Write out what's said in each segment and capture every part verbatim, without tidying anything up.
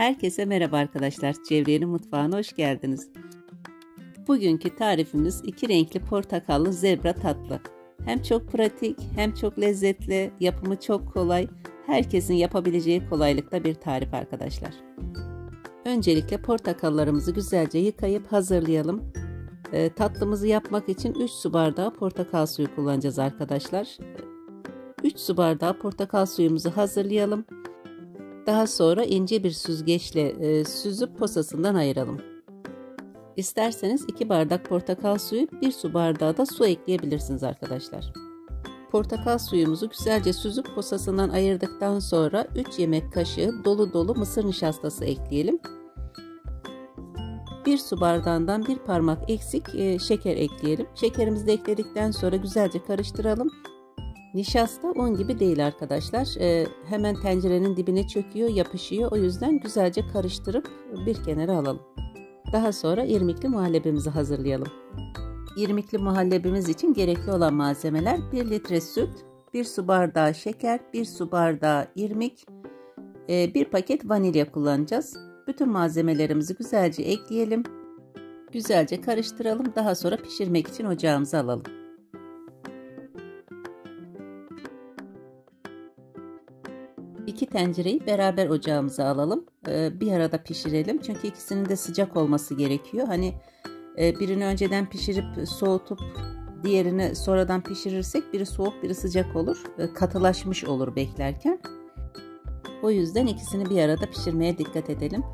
Herkese merhaba arkadaşlar. Cevriye'nin mutfağına hoş geldiniz. Bugünkü tarifimiz iki renkli portakallı zebra tatlı. Hem çok pratik hem çok lezzetli, yapımı çok kolay. Herkesin yapabileceği kolaylıkta bir tarif arkadaşlar. Öncelikle portakallarımızı güzelce yıkayıp hazırlayalım. E, tatlımızı yapmak için üç su bardağı portakal suyu kullanacağız arkadaşlar. üç su bardağı portakal suyumuzu hazırlayalım. Daha sonra ince bir süzgeçle e, süzüp posasından ayıralım. İsterseniz iki bardak portakal suyu, bir su bardağı da su ekleyebilirsiniz arkadaşlar. Portakal suyumuzu güzelce süzüp posasından ayırdıktan sonra üç yemek kaşığı dolu dolu mısır nişastası ekleyelim. bir su bardağından bir parmak eksik e, şeker ekleyelim. Şekerimizi de ekledikten sonra güzelce karıştıralım. Nişasta un gibi değil arkadaşlar. Ee, hemen tencerenin dibine çöküyor, yapışıyor. O yüzden güzelce karıştırıp bir kenara alalım. Daha sonra irmikli muhallebimizi hazırlayalım. İrmikli muhallebimiz için gerekli olan malzemeler: bir litre süt, bir su bardağı şeker, bir su bardağı irmik, bir paket vanilya kullanacağız. Bütün malzemelerimizi güzelce ekleyelim. Güzelce karıştıralım. Daha sonra pişirmek için ocağımıza alalım. İki tencereyi beraber ocağımıza alalım. Ee, bir arada pişirelim. Çünkü ikisinin de sıcak olması gerekiyor. Hani e, birini önceden pişirip soğutup diğerini sonradan pişirirsek biri soğuk biri sıcak olur. E, katılaşmış olur beklerken. O yüzden ikisini bir arada pişirmeye dikkat edelim.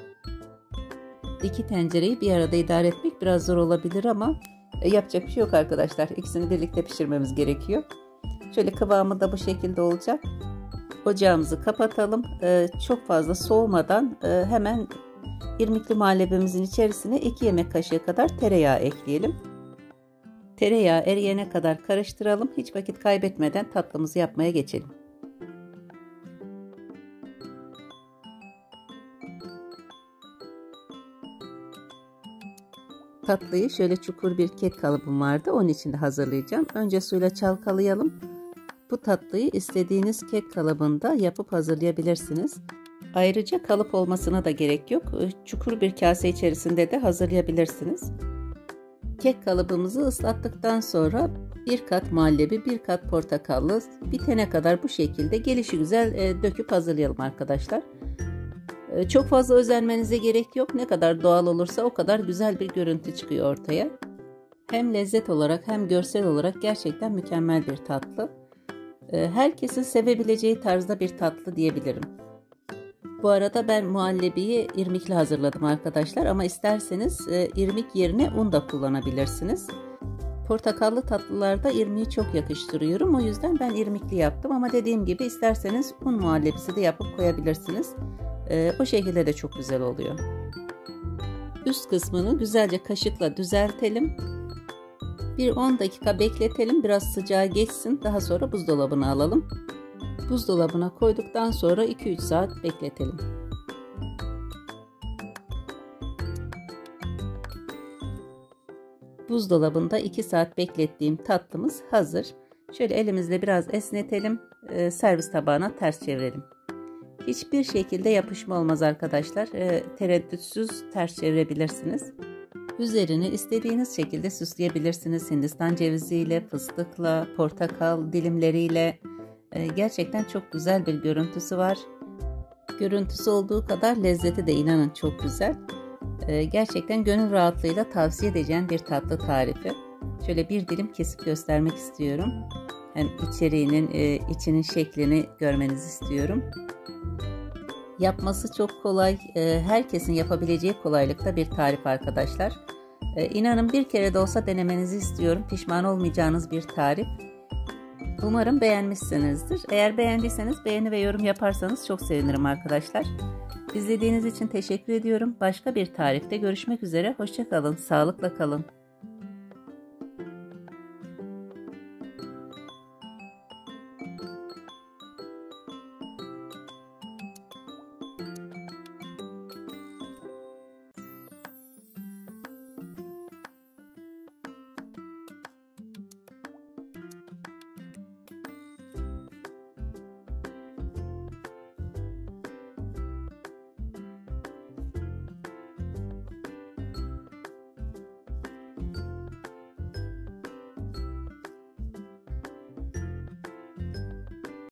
İki tencereyi bir arada idare etmek biraz zor olabilir ama e, yapacak bir şey yok arkadaşlar. İkisini birlikte pişirmemiz gerekiyor. Şöyle kıvamı da bu şekilde olacak. Ocağımızı kapatalım. Ee, çok fazla soğumadan e, hemen irmikli muhallebimizin içerisine iki yemek kaşığı kadar tereyağı ekleyelim. Tereyağı eriyene kadar karıştıralım. Hiç vakit kaybetmeden tatlımızı yapmaya geçelim. Tatlıyı şöyle çukur bir kek kalıbım vardı. Onun içinde hazırlayacağım. Önce suyla çalkalayalım. Bu tatlıyı istediğiniz kek kalıbında yapıp hazırlayabilirsiniz. Ayrıca kalıp olmasına da gerek yok. Çukur bir kase içerisinde de hazırlayabilirsiniz. Kek kalıbımızı ıslattıktan sonra bir kat muhallebi, bir kat portakallı bitene kadar bu şekilde gelişigüzel döküp hazırlayalım arkadaşlar. Çok fazla özenmenize gerek yok. Ne kadar doğal olursa o kadar güzel bir görüntü çıkıyor ortaya. Hem lezzet olarak hem görsel olarak gerçekten mükemmel bir tatlı. Herkesin sevebileceği tarzda bir tatlı diyebilirim. Bu arada ben muhallebiyi irmikli hazırladım arkadaşlar ama isterseniz irmik yerine un da kullanabilirsiniz. Portakallı tatlılarda irmiği çok yakıştırıyorum. O yüzden ben irmikli yaptım ama dediğim gibi isterseniz un muhallebisi de yapıp koyabilirsiniz. O şekilde de çok güzel oluyor. Üst kısmını güzelce kaşıkla düzeltelim. Bir on dakika bekletelim, biraz sıcağı geçsin, daha sonra buzdolabına alalım. Buzdolabına koyduktan sonra iki üç saat bekletelim. Buzdolabında iki saat beklettiğim tatlımız hazır. Şöyle elimizle biraz esnetelim, servis tabağına ters çevirelim. Hiçbir şekilde yapışma olmaz arkadaşlar, tereddütsüz ters çevirebilirsiniz. Üzerini istediğiniz şekilde süsleyebilirsiniz. Hindistan ceviziyle, fıstıkla, portakal dilimleriyle. Gerçekten çok güzel bir görüntüsü var. Görüntüsü olduğu kadar lezzeti de inanın çok güzel. Gerçekten gönül rahatlığıyla tavsiye edeceğim bir tatlı tarifi. Şöyle bir dilim kesip göstermek istiyorum. Hem içeriğinin, içinin şeklini görmenizi istiyorum. Yapması çok kolay, herkesin yapabileceği kolaylıkta bir tarif arkadaşlar. İnanın bir kere de olsa denemenizi istiyorum. Pişman olmayacağınız bir tarif. Umarım beğenmişsinizdir. Eğer beğendiyseniz beğeni ve yorum yaparsanız çok sevinirim arkadaşlar. İzlediğiniz için teşekkür ediyorum. Başka bir tarifte görüşmek üzere. Hoşça kalın, sağlıkla kalın.